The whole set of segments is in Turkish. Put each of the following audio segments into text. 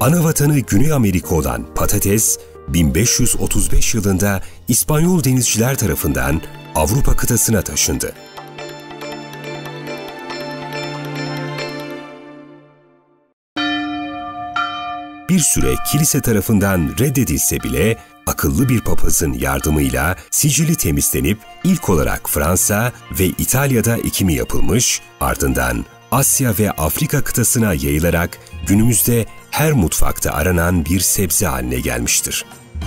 Anavatanı Güney Amerika olan patates, 1535 yılında İspanyol denizciler tarafından Avrupa kıtasına taşındı. Bir süre kilise tarafından reddedilse bile akıllı bir papazın yardımıyla Sicil'i temizlenip ilk olarak Fransa ve İtalya'da ekimi yapılmış, ardından Asya ve Afrika kıtasına yayılarak günümüzde her mutfakta aranan bir sebze haline gelmiştir.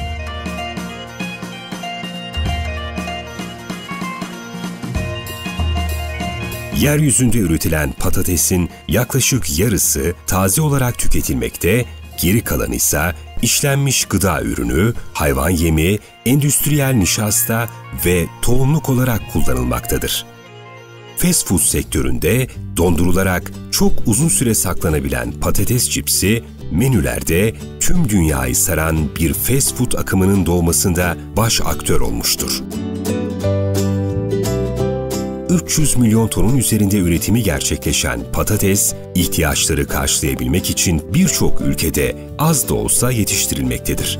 Yeryüzünde üretilen patatesin yaklaşık yarısı taze olarak tüketilmekte, geri kalanı ise işlenmiş gıda ürünü, hayvan yemi, endüstriyel nişasta ve tohumluk olarak kullanılmaktadır. Fast food sektöründe dondurularak çok uzun süre saklanabilen patates cipsi, menülerde tüm dünyayı saran bir fast food akımının doğmasında baş aktör olmuştur. 300 milyon tonun üzerinde üretimi gerçekleşen patates, ihtiyaçları karşılayabilmek için birçok ülkede az da olsa yetiştirilmektedir.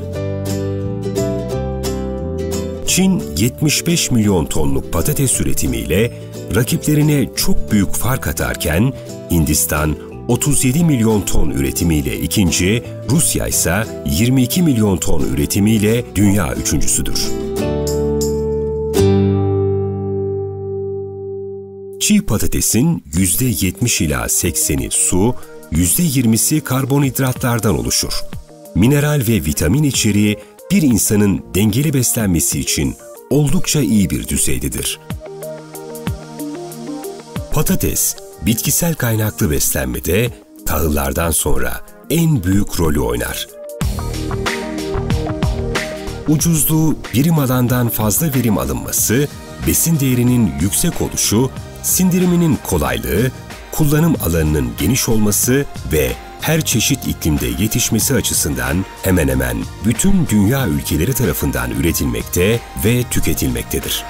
Çin, 75 milyon tonluk patates üretimiyle rakiplerine çok büyük fark atarken, Hindistan, 37 milyon ton üretimiyle ikinci, Rusya ise 22 milyon ton üretimiyle dünya üçüncüsüdür. Çiğ patatesin %70 ila 80'i su, %20'si karbonhidratlardan oluşur. Mineral ve vitamin içeriği bir insanın dengeli beslenmesi için oldukça iyi bir düzeydedir. Patates, bitkisel kaynaklı beslenmede tahıllardan sonra en büyük rolü oynar. Ucuzluğu, birim alandan fazla verim alınması, besin değerinin yüksek oluşu, sindiriminin kolaylığı, kullanım alanının geniş olması ve her çeşit iklimde yetişmesi açısından hemen hemen bütün dünya ülkeleri tarafından üretilmekte ve tüketilmektedir.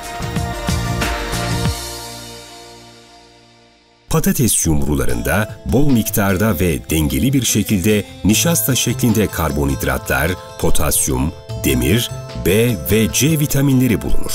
Patates yumrularında bol miktarda ve dengeli bir şekilde nişasta şeklinde karbonhidratlar, potasyum, demir, B ve C vitaminleri bulunur.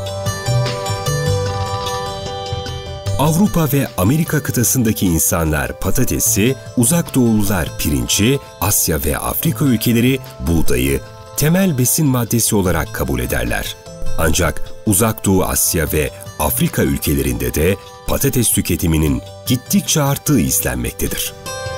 Avrupa ve Amerika kıtasındaki insanlar patatesi, Uzak Doğulular pirinci, Asya ve Afrika ülkeleri buğdayı temel besin maddesi olarak kabul ederler. Ancak Uzak Doğu Asya ve Afrika ülkelerinde de patates tüketiminin gittikçe arttığı izlenmektedir.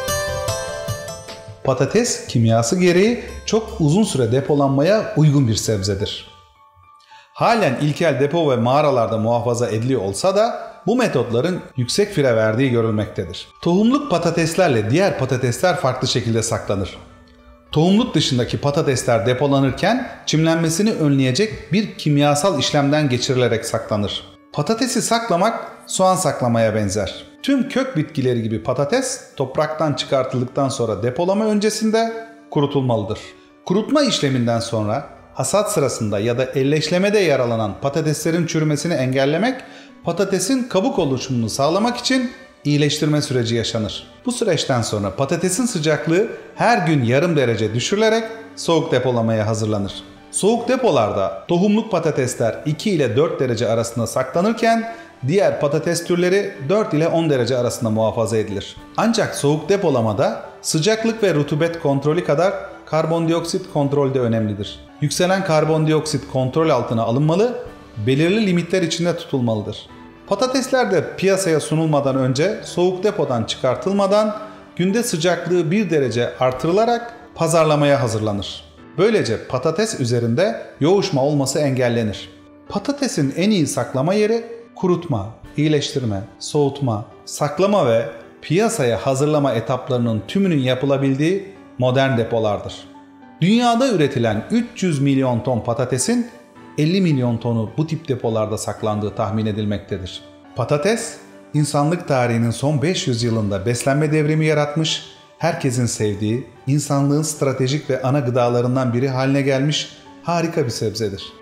Patates kimyası gereği çok uzun süre depolanmaya uygun bir sebzedir. Halen ilkel depo ve mağaralarda muhafaza ediliyor olsa da bu metotların yüksek fire verdiği görülmektedir. Tohumluk patateslerle diğer patatesler farklı şekilde saklanır. Tohumluk dışındaki patatesler depolanırken çimlenmesini önleyecek bir kimyasal işlemden geçirilerek saklanır. Patatesi saklamak soğan saklamaya benzer. Tüm kök bitkileri gibi patates topraktan çıkartıldıktan sonra depolama öncesinde kurutulmalıdır. Kurutma işleminden sonra hasat sırasında ya da elleşlemede yaralanan patateslerin çürümesini engellemek, patatesin kabuk oluşumunu sağlamak için iyileştirme süreci yaşanır. Bu süreçten sonra patatesin sıcaklığı her gün yarım derece düşürülerek soğuk depolamaya hazırlanır. Soğuk depolarda tohumluk patatesler 2 ile 4 derece arasında saklanırken diğer patates türleri 4 ile 10 derece arasında muhafaza edilir. Ancak soğuk depolamada sıcaklık ve rutubet kontrolü kadar karbondioksit kontrol de önemlidir. Yükselen karbondioksit kontrol altına alınmalı, belirli limitler içinde tutulmalıdır. Patatesler de piyasaya sunulmadan önce soğuk depodan çıkartılmadan günde sıcaklığı 1 derece artırılarak pazarlamaya hazırlanır. Böylece patates üzerinde yoğuşma olması engellenir. Patatesin en iyi saklama yeri kurutma, iyileştirme, soğutma, saklama ve piyasaya hazırlama etaplarının tümünün yapılabildiği modern depolardır. Dünyada üretilen 300 milyon ton patatesin 50 milyon tonu bu tip depolarda saklandığı tahmin edilmektedir. Patates, insanlık tarihinin son 500 yılında beslenme devrimi yaratmış, herkesin sevdiği, insanlığın stratejik ve ana gıdalarından biri haline gelmiş harika bir sebzedir.